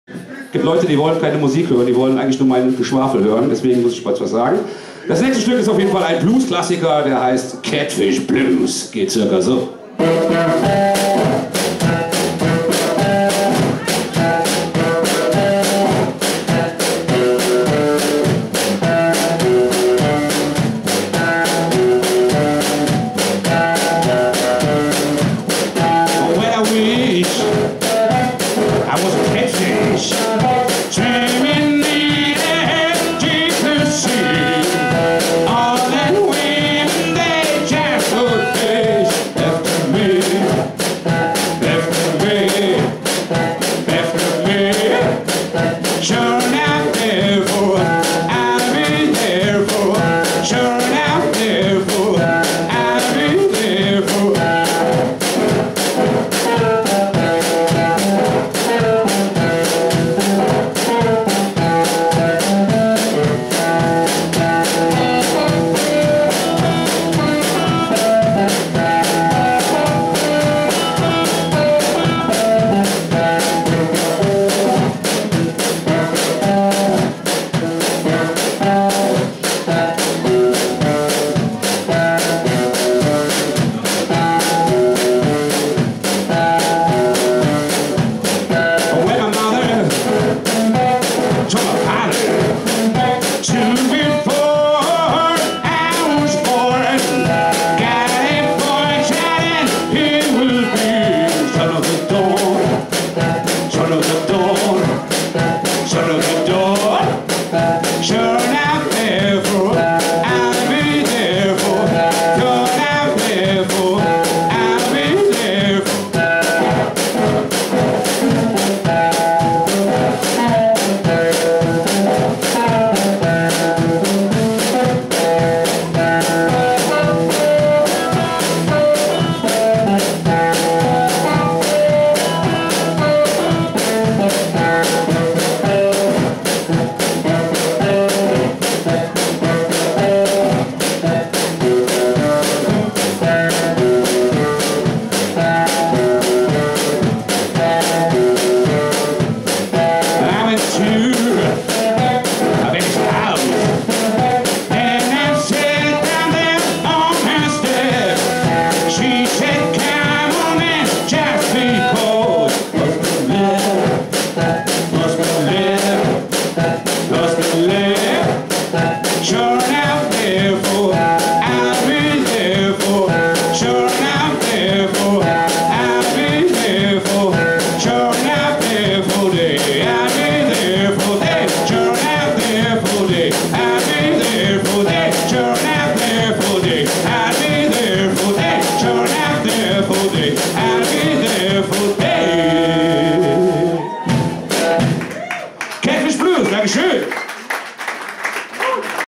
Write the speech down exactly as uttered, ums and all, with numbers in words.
Es gibt Leute, die wollen keine Musik hören, die wollen eigentlich nur meinen Geschwafel hören, deswegen muss ich was sagen. Das nächste Stück ist auf jeden Fall ein Blues-Klassiker, der heißt Catfish Blues. Geht circa so. I was a catfish, swimming in the deep blue sea. All that women, they just would fish. Left me, left me, left me. Sure enough, therefore, I'll be there for. Sure enough, therefore, I'll be there for. I'll be there.